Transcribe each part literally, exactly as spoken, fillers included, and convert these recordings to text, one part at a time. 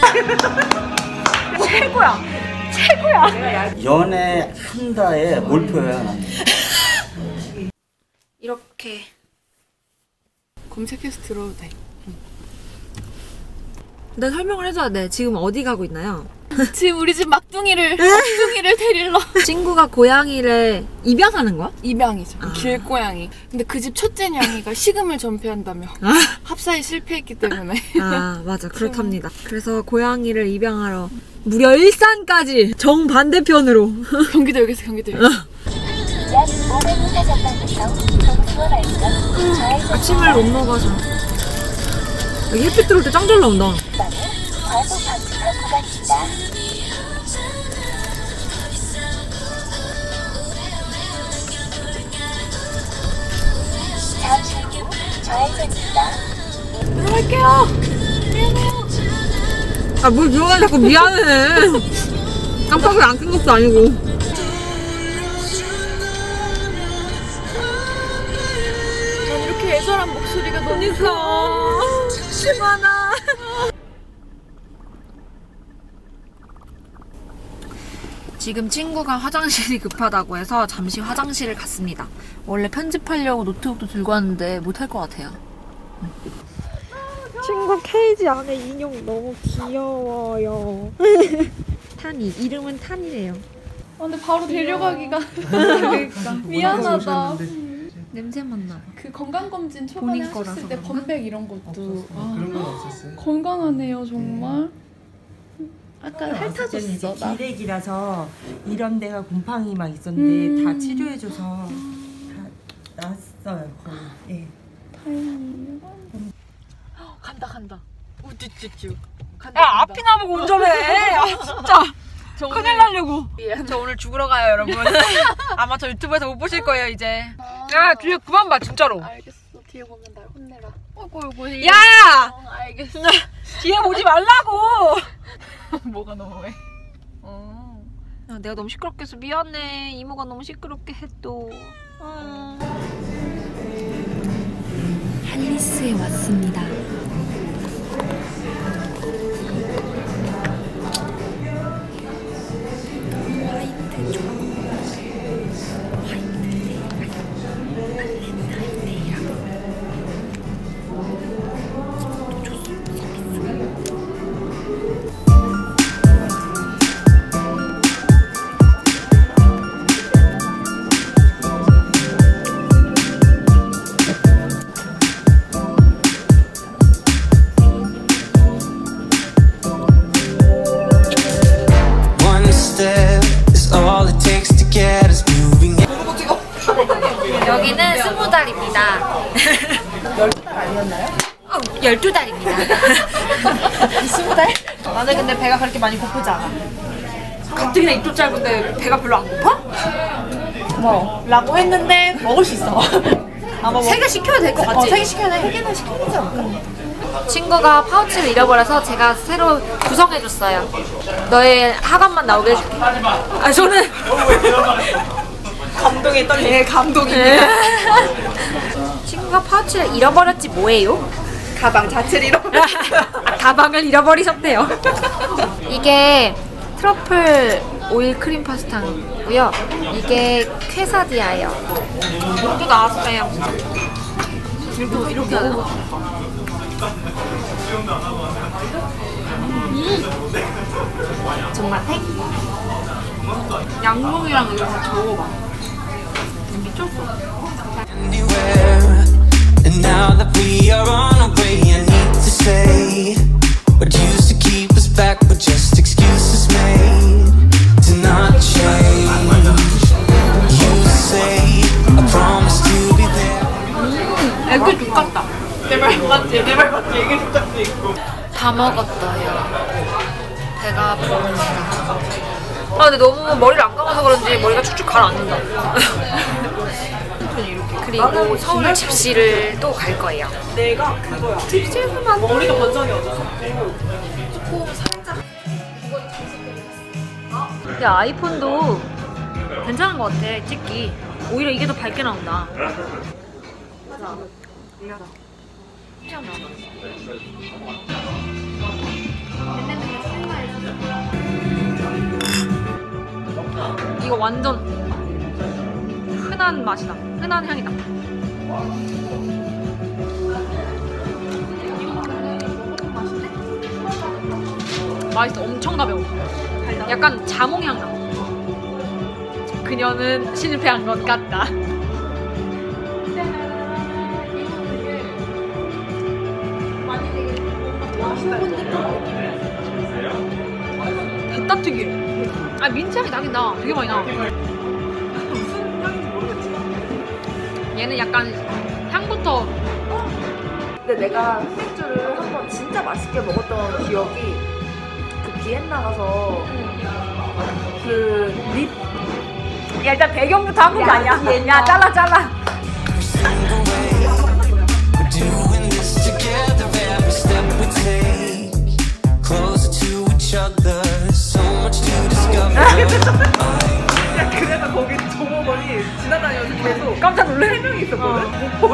최고야. 최고야. 연애 한다의 몰표야 나는. 이렇게 검색해서 들어도 돼. 나 설명을 해줘야 돼. 지금 어디 가고 있나요? 지금 우리 집 막둥이를 막둥이를 데리러 친구가 고양이를 입양하는 거야? 입양이죠. 아. 길고양이. 근데 그 집 첫째 냥이가 식음을 전폐한다며 아. 합사에 실패했기 때문에. 아 맞아 그렇답니다. 그래서 고양이를 입양하러 무려 일산까지 정반대편으로. 경기도역에서 경기도역. 아침을 못 먹어서. 여기 햇빛 들어올 때 짱 잘 나온다. 잠시 후 좌회전입니다. 들어갈게요. 아 뭘 미안해 자꾸 미안해. 깜빡이 안 킨 것도 아니고. 난 이렇게 애절한 목소리가 너무 좋아. 심하나. 지금 친구가 화장실이 급하다고 해서 잠시 화장실을 갔습니다. 원래 편집하려고 노트북도 들고 왔는데 못할 것 같아요. 친구 케이지 안에 인형 너무 귀여워요. 탄이, 이름은 탄이래요. 아, 근데 바로 데려가기가 그러니까. 미안하다. 냄새 맡나 봐. 그 건강검진 초반에 본인 하셨을 거라서 때 그런가? 범백 이런 것도 아, 그런 건 없었어요. 건강하네요 정말. 아까 핥아줬어 나. 기레기라서 이런 데가 곰팡이 막 있었는데 음. 다 치료해줘서 다 났어요 거의. 예. 다행이에요. 간다 간다. 우쭈쭈쭈. 간다. 야 앞이 나보고 운전해. 아 진짜. 저 큰일 오늘- 나려고. 예. 저 오늘 죽으러 가요 여러분. 아마 저 유튜브에서 못 보실 거예요 이제. 야 뒤에 그만 봐 진짜로. 알겠어. 뒤에 보면 날 혼내라. 어이구 어이구. 야! 어, 알겠어. 뒤에 보지 말라고. 뭐가 너무해. 어. 야, 내가 너무 시끄럽게 해서 미안해. 이모가 너무 시끄럽게 했또. 어. 할리스에 왔습니다. 화이트 조 여기는 스무 달입니다. 열두 달 아니었나요? 어, 열두 달입니다. 스무 달? 나는 근데 배가 그렇게 많이 고프지 않아. 가뜩이나 입도 짧은데 배가 별로 안 고파? 뭐 라고 했는데 먹을 수 있어. 아마 세 개 시켜야 될 것 같지? 어, 세 개 시켜야 돼. 세 개는 시켜야 되지 않을까? 친구가 파우치를 잃어버려서 제가 새로 구성해줬어요. 너의 하관만 나오게 해줄게. 아 저는 감동에 떨리네. 네, 감동이. 친구가 파우치를 잃어버렸지 뭐예요? 가방 자체를 잃어버려. 아, 가방을 잃어버리셨대요. 이게 트러플 오일 크림 파스타고요. 이게 퀘사디아예요. 또 나왔어요. 이렇게 이렇게 하는 거. 음. 정말 탱. 양봉이랑 이거 같이 먹어봐. 미쳤어. And now that we are on our way, I need to say what used to keep us back were just excuses made to not change. You say I promise to be there. 애기 똑같다. 내말 맞지? 내 말 맞지? 이게 똑같지 있고. 다 먹었어요. 배가 부릅니다. 아 근데 너무 머리를 안 감아서 그런지 머리가 축축 가라앉는다. 그리고 서울 집시를 또 갈 거예요. 내가 그거야. 집시에서만 머리가 번쩍이 어져서. 근데 아이폰도 괜찮은 것 같아 찍기. 오히려 이게 더 밝게 나온다. 맞아. 밀려라. 그냥 나. 이거 완전 흔한 맛이다. 흔한 향이다. 맛있어. 엄청 가벼워. 약간 자몽향 나. 그녀는 실패한 것 같다. 됐다 특이. 아 민트향이 나긴 나. 되게 많이 나. 얘는 약간 향부터. 근데 내가 흑맥주를 한번 진짜 맛있게 먹었던 기억이 그 비엔나 가서 그립 야 일단 배경부터 한국이 아니야. 야 잘라 잘라. Every single way. We're doing this together every step we take. Closer to each other. So much to discover. 그래서 거기 종업원이 지나다니면서 계속 깜짝 놀래. 세 명이 있었거든?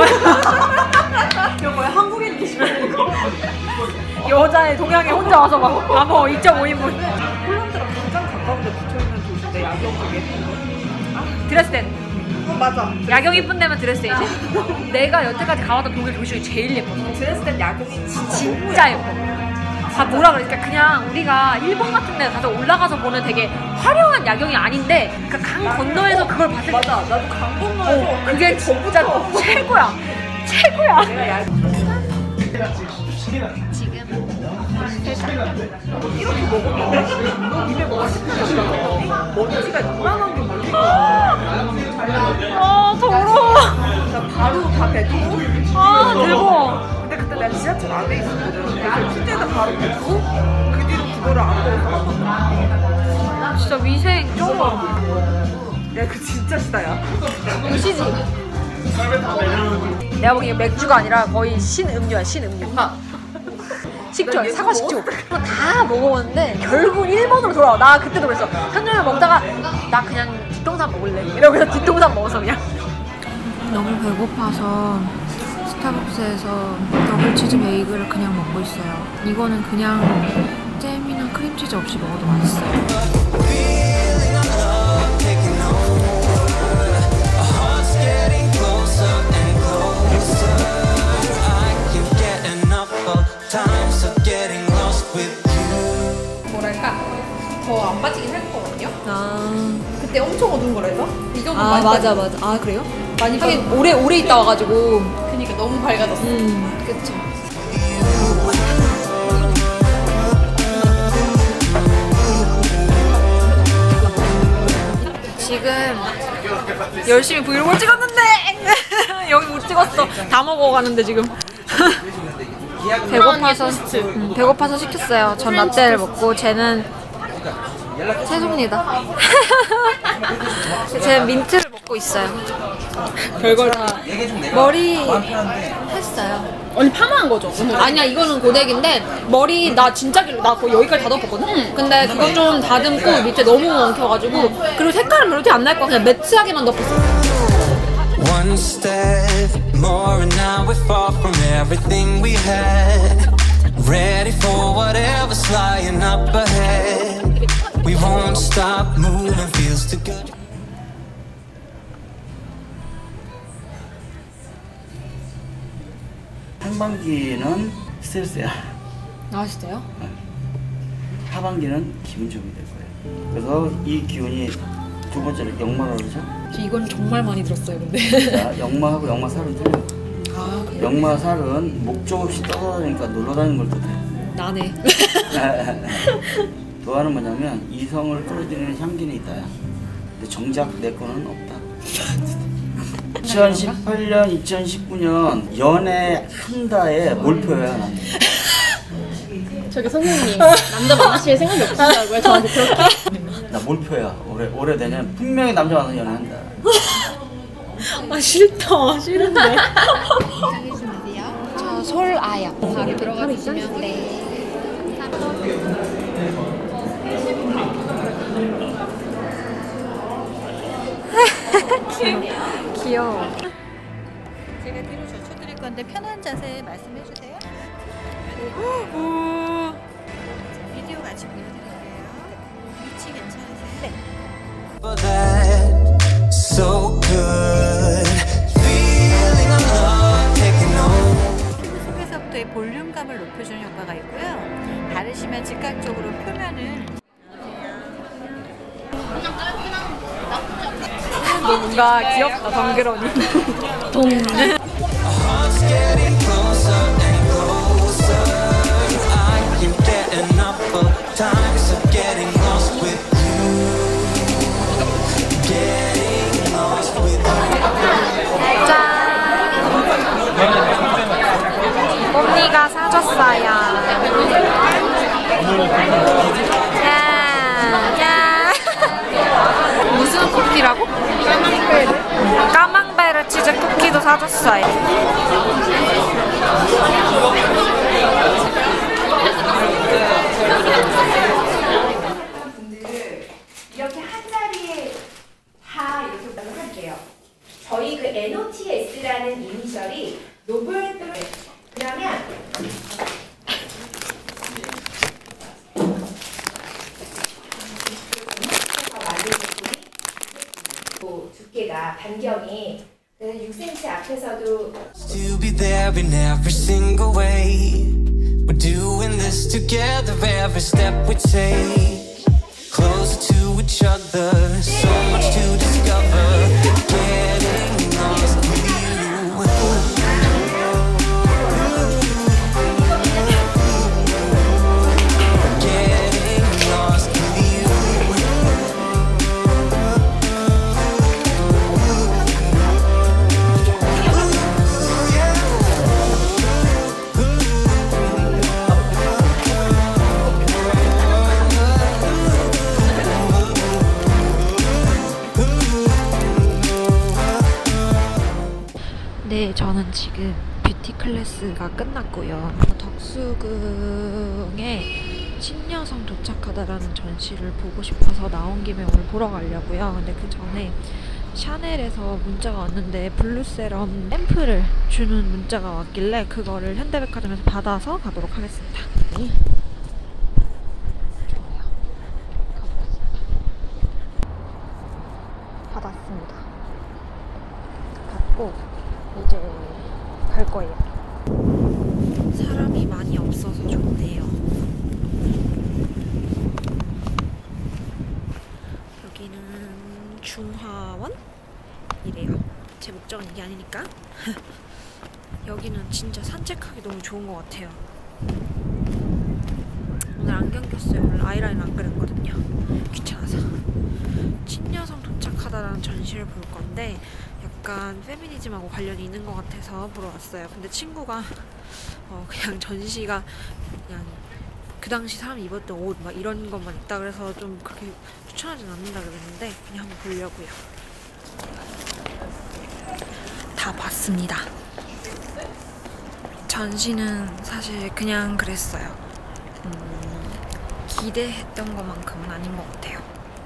이거 뭐야 한국인 계시는 거? 여자애 동양에 혼자 와서 막 암호 이 점 오 인분. 폴란드랑 가장 가까운 데 붙어있는 도시인데 야경 쪽에. 드레스덴. 어 맞아. 야경 이쁜 데면 드레스덴이지. 내가 여태까지 가봤던 독일 도시 중에 제일 예뻤어. 드레스덴 야경이 진짜 진짜 예뻐. 아 뭐라 그러니까 그냥 우리가 일본 같은 데 가서 올라가서 보는 되게 화려한 야경이 아닌데 그 강 건너에서 그걸 봤을 때 맞아. 나도 강 건너에서 어, 그게 진짜 최고야. 최고야. 지금 이렇게 먹었는데 너 입에 뭐가 씹혀졌어. 먼지가 이만한 게 몰리고 아 더러워. 나 바로 다 뱉고. 아 대박. 근데 그때 내가 지하철 안에 있었거든. 그래서 침대에다 바로 뱉고 그 뒤로 그거를 안 먹어서 한 번도. 진짜 위생 쩔어. 야 그 진짜 시다 야. 시지. 내가 보기엔 맥주가 아니라 거의 신음료야 신음료. 식초, 사과 식초. 그거 다 먹어봤는데 결국은 일본으로 돌아와. 나 그때도 그랬어. 한정을 먹다가 나 그냥 뒷동산 먹을래. 이러면서 뒷동산 먹었어 그냥. 너무 배고파서 스타벅스에서 더블치즈 베이글을 그냥 먹고 있어요. 이거는 그냥 잼이나 크림치즈 없이 먹어도 맛있어요. Feeling our love taking over. Our hearts getting closer and closer. I can't get enough of times of getting lost with you. 뭐랄까 더 안 빠지긴 할 거거든요. 아, 그때 엄청 어두운 거라서 이 정도 아 많이 맞아 빠지- 맞아. 아 그래요? 많이 하긴 빠져. 오래 오래 있다 와가지고. 그러니까 너무 밝아졌어. 음, 그쵸. 지금 열심히 브이로그를 찍었는데 여기 못 찍었어. 다 먹어가는데 지금. 배고파서 음, 배고파서 시켰어요. 전 라떼를 먹고 쟤는 채소입니다. 쟤는 민트를 먹고 있어요. 별걸 다. 머리 했어요. 언니 파마한 거죠? 아니야 이거는 고데기인데 머리 나 진짜 길어. 나 거의 여기까지 다 덮었거든? 근데 그거 좀 다듬고 밑에 너무 엉켜가지고 그리고 색깔은 별로 티 안 날 거야. 그냥 매트하게만 덮었어. One step more and now we're far from everything we had. Ready for whatever's lying up ahead. We won't stop moving, feels too good. 상반기는 스트레스야. 아 진짜요? 하반기는 기분 좋으면 될 거예요. 그래서 이 기운이 두 번째로 역마라고 그러죠? 저 이건 정말 많이 들었어요 근데. 자, 역마하고 역마살은 틀려. 아 그래요? 역마살은 목적 없이 떠다니니까 놀러 다니는 걸 뜻해. 나네. 또 하나는 뭐냐면 이성을 끌어들이는 향기는 있다야. 근데 정작 내 거는 없다. 이천십팔 년, 이천십구 년 연애 한다의 몰표야 난. 저기 선생님 남자 만나실 생각이 없으시다고요? 저한테 그렇게? 나 몰표야. 올해 올해 내년 분명히 남자 만나서 연애한다. 아 싫다. 싫은데. 저 솔아야. 바로 들어가 주시면 네. 귀여워. 제가 뒤로 젖혀드릴 건데 편한 자세 말씀해 주세요. 비디오 같이 보여드릴게요. 위치 괜찮으세요? 네. For that 피부의 볼륨감을 높여주는 효과가 있고요. 바르시면 즉각적으로 표면을 뭔가 귀엽다, 덩그러니. 동. Heart's getting closer and closer. I can't get enough of times of getting lost with you. Getting lost with you. 언니가 사줬어요. 야, 야. 무슨 쿠키라고? 까망베르. 까망베르 치즈 쿠키도 사줬어요. 이렇게 한 자리에 다 이렇게 부탁을 할게요. 저희 그 엔오티에스라는 이니셜이 노블 또는 그러면 만든 제품이 또 두께가 반경이 그래서 육 센티미터 앞에서도 To be there in every single way. We're doing this together every step we take. Closer to each other, so much to discover. Getting lost with you. Getting lost with you. 네, 저는 지금 뷰티 클래스가 끝났고요. 덕수궁에 신여성 도착하다라는 전시를 보고 싶어서 나온 김에 오늘 보러 가려고요. 근데 그 전에 샤넬에서 문자가 왔는데 블루세럼 샘플을 주는 문자가 왔길래 그거를 현대백화점에서 받아서 가도록 하겠습니다. 네. 좋아요. 가보겠습니다. 받았습니다. 받고 이제 갈 거예요. 사람이 많이 없어서 좋네요. 여기는 중화원이래요. 제 목적은 이게 아니니까. 여기는 진짜 산책하기 너무 좋은 것 같아요. 오늘 안경 꼈어요. 원래 아이라인 안 그렸거든요. 귀찮아서. 신여성 도착하다라는 전시를 볼 건데 약간 페미니즘하고 관련이 있는 것 같아서 보러 왔어요. 근데 친구가 어 그냥 전시가 그냥 그 당시 사람이 입었던 옷 막 이런 것만 있다 그래서 좀 그렇게 추천하진 않는다 그랬는데 그냥 한번 보려고요. 다 봤습니다. 전시는 사실 그냥 그랬어요. 음, 기대했던 것만큼은 아닌 것 같아요.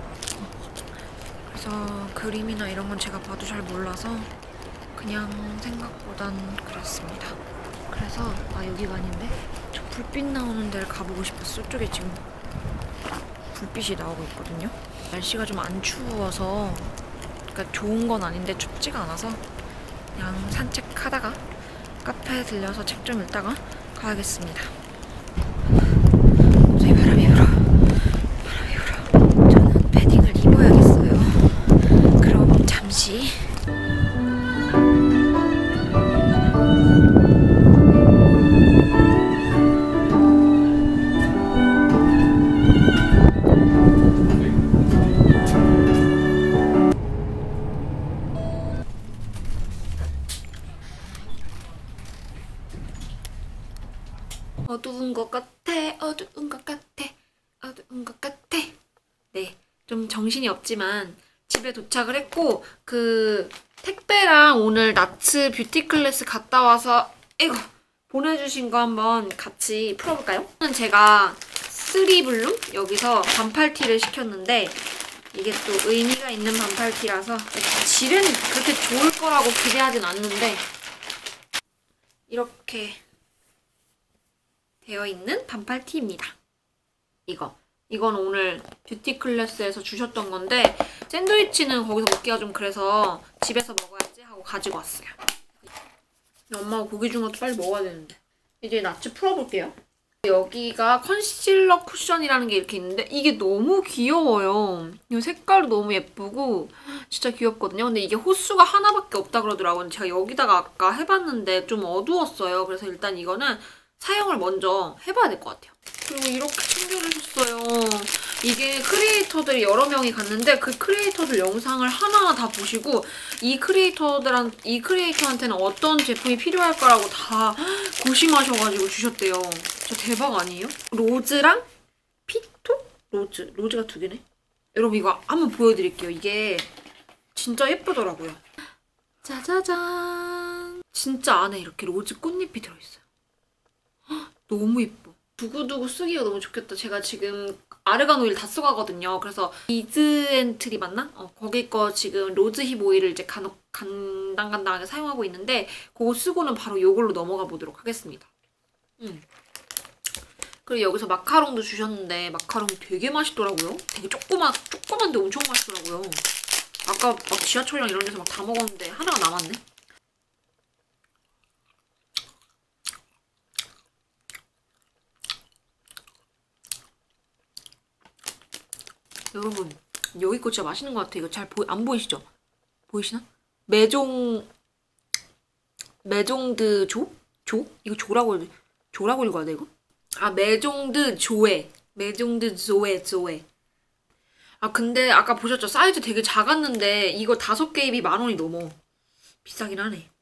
그래서 그림이나 이런 건 제가 봐도 잘 몰라서 그냥 생각보단 그랬습니다. 그래서 아 여기가 아닌데? 저 불빛 나오는 데를 가보고 싶었어. 저쪽에 지금 불빛이 나오고 있거든요. 날씨가 좀 안 추워서 그러니까 좋은 건 아닌데 춥지가 않아서 그냥 산책하다가 카페에 들려서 책 좀 읽다가 가야겠습니다. 갑자기 바람이 불어. 바람이 불어. 저는 패딩을 입어야겠어요. 그럼 잠시 어두운 것 같아, 어두운 것 같아, 어두운 것 같아. 네, 좀 정신이 없지만 집에 도착을 했고 그 택배랑 오늘 나츠 뷰티 클래스 갔다 와서 이거 보내주신 거 한번 같이 풀어볼까요? 제가 쓰리블룸 여기서 반팔티를 시켰는데 이게 또 의미가 있는 반팔티라서 질은 그렇게 좋을 거라고 기대하진 않는데 이렇게 되어 있는 반팔티입니다. 이거. 이건 오늘 뷰티 클래스에서 주셨던 건데 샌드위치는 거기서 먹기가 좀 그래서 집에서 먹어야지 하고 가지고 왔어요. 엄마가 고기 준 것도 빨리 먹어야 되는데. 이제 낯을 풀어볼게요. 여기가 컨실러 쿠션이라는 게 이렇게 있는데 이게 너무 귀여워요. 이 색깔도 너무 예쁘고 진짜 귀엽거든요. 근데 이게 호수가 하나밖에 없다 그러더라고요. 제가 여기다가 아까 해봤는데 좀 어두웠어요. 그래서 일단 이거는 사용을 먼저 해봐야 될 것 같아요. 그리고 이렇게 챙겨주셨어요. 이게 크리에이터들이 여러 명이 갔는데 그 크리에이터들 영상을 하나하나 다 보시고 이 크리에이터들한 이 크리에이터한테는 어떤 제품이 필요할까라고 다 고심하셔가지고 주셨대요. 저 대박 아니에요? 로즈랑 피토? 로즈. 로즈가 두 개네. 여러분 이거 한번 보여드릴게요. 이게 진짜 예쁘더라고요. 짜자잔. 진짜 안에 이렇게 로즈 꽃잎이 들어있어요. 헉, 너무 예뻐. 두고두고 쓰기가 너무 좋겠다. 제가 지금 아르간 오일 다 써가거든요. 그래서 이즈엔트리 맞나? 어, 거기 거 지금 로즈힙 오일을 이제 간혹 간당간당하게 사용하고 있는데 그거 쓰고는 바로 이걸로 넘어가 보도록 하겠습니다. 음. 그리고 여기서 마카롱도 주셨는데 마카롱이 되게 맛있더라고요. 되게 조그만, 조그만데 엄청 맛있더라고요. 아까 막 지하철이랑 이런 데서 막 다 먹었는데 하나가 남았네. 여러분 여기 거 진짜 맛있는 것 같아요. 이거 잘 보이, 안 보이시죠? 보이시나? 메종 메종드 조? 조? 이거 조라고 조라고 읽어야 돼 이거? 아 메종드 조에 메종드 조에 조에 아 근데 아까 보셨죠? 사이즈 되게 작았는데 이거 다섯 개 입이 만 원이 넘어. 비싸긴 하네.